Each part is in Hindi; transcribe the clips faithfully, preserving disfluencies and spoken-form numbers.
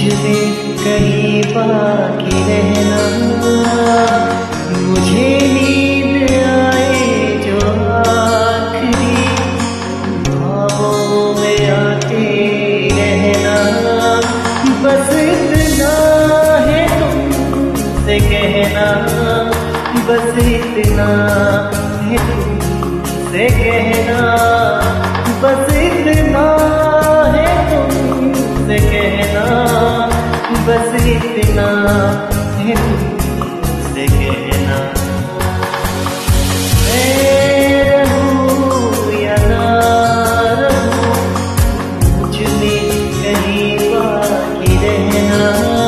में कहीं बाकी रहना, मुझे नींद आए जो आखिरी ख्वाबों में आते रहना। बस इतना है तुमसे कहना, बस इतना है तुमसे कहना, बस इतना है तुमसे कहना, बस इतना है तुमसे कहना। मैं रहूं या ना रहूं, मुझ में कहीं बाकी रहना।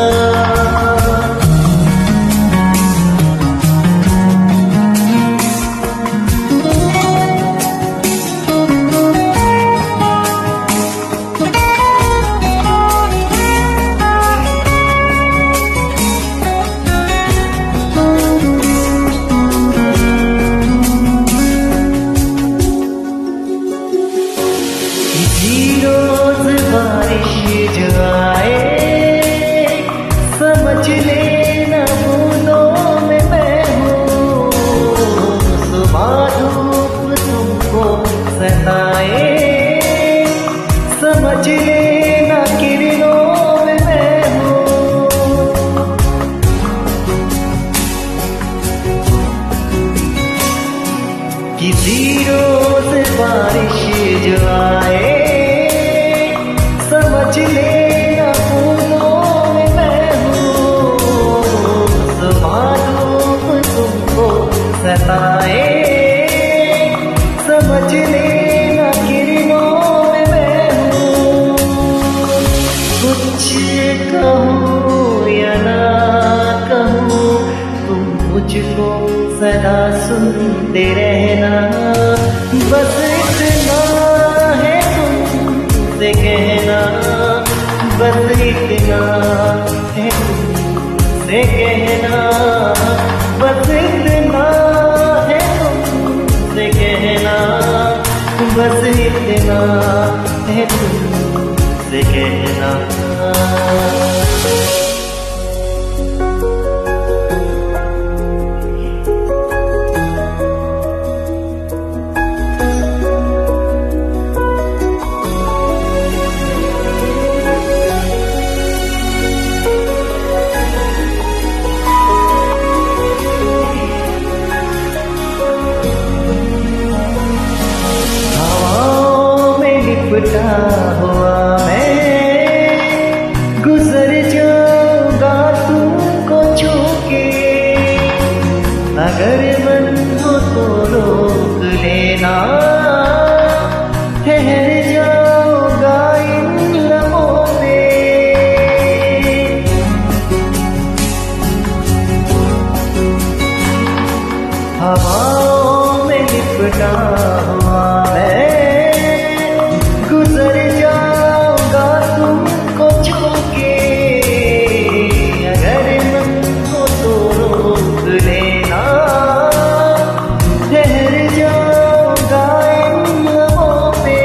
रोज बारिश जो आए, समझ लेना फूलों में मैं हूँ। सुबह धूप तुमको सताए, समझ लेना किरणों में मैं हूँ। किसी रोज बारिश जो आए, समझ लेना फूलों में मैं हूँ। सुबह धूप तुमको सताए, समझ लेना किरणों में मैं हूँ। कुछ कहूँ या ना कहूँ, तुम मुझको सदा सुनते रहना। बस इतना है तुमसे कहना, बस इतना है तुमसे कहना, बस इतना है तुमसे कहना, बस इतना है तुमसे कहना। लिपटा हुआ मैं गुजर जाऊंगा तुमको छू के, अगर मन हो तो रोक लेना, ठहर जाऊंगा इन लम्हों पे। हवाओं में लिपटा हुआ मैं गुजर जाऊंगा तुमको छू के, अगर मन हो तो रोक लेना, ठहर जाऊंगा इन लम्हों पे।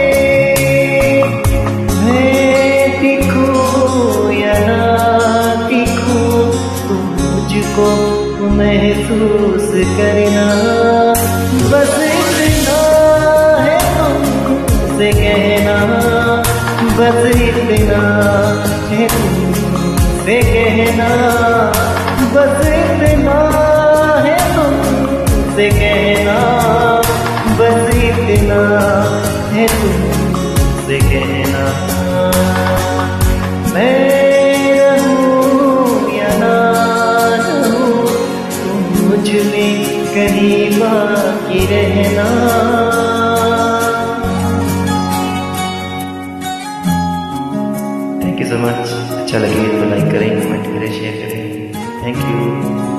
मैं टिकूं या ना टिकूं, तुम मुझको महसूस करना। बस इतना है तुमसे कहना, बस इतना है तुमसे कहना, बस इतना है तुमसे कहना, बस इतना है तुमसे कहना। मैं रहूं या ना रहूं, तुम मुझ में कहीं बाकी रहना। Thank you so much. अच्छा लगे तो लाइक करें, कमेंट करें, शेयर करें। Thank you.